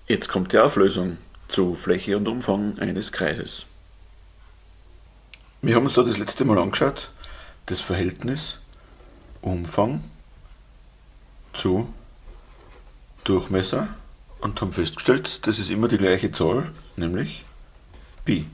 Jetzt kommt die Auflösung zu Fläche und Umfang eines Kreises. Wir haben uns da das letzte Mal angeschaut, das Verhältnis Umfang zu Durchmesser und haben festgestellt, das ist immer die gleiche Zahl, nämlich Pi.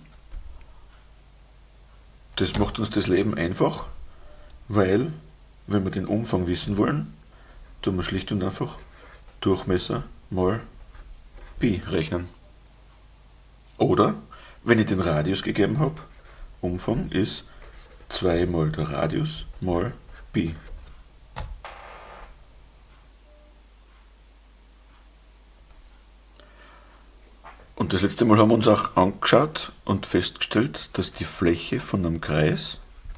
Das macht uns das Leben einfach, weil, wenn wir den Umfang wissen wollen, tun wir schlicht und einfach Durchmesser mal Pi rechnen. Oder, wenn ich den Radius gegeben habe, Umfang ist 2 mal der Radius mal Pi. Und das letzte Mal haben wir uns auch angeschaut und festgestellt, dass die Fläche von einem Kreis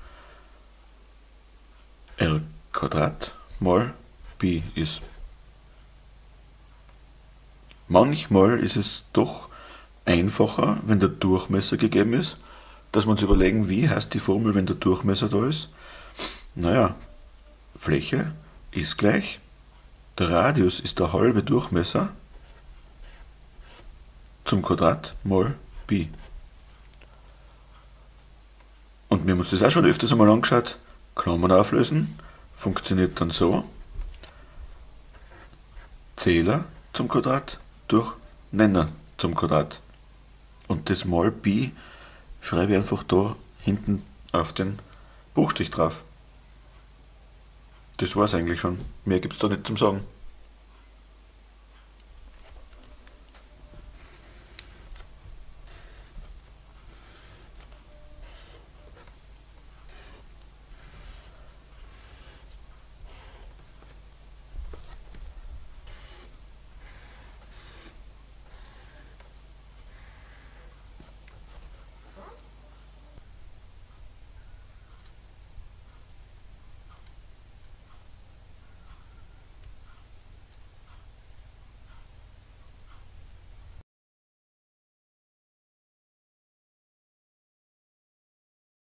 L Quadrat mal Pi ist. Manchmal ist es doch einfacher, wenn der Durchmesser gegeben ist, dass wir uns überlegen, wie heißt die Formel, wenn der Durchmesser da ist. Naja, Fläche ist gleich, der Radius ist der halbe Durchmesser zum Quadrat mal Pi. Und wir haben uns das auch schon öfters einmal angeschaut. Klammern auflösen funktioniert dann so: Zähler zum Quadrat durch Nenner zum Quadrat. Und das mal Pi schreibe ich einfach da hinten auf den Bruchstrich drauf. Das war's eigentlich schon. Mehr gibt's da nicht zum Sagen.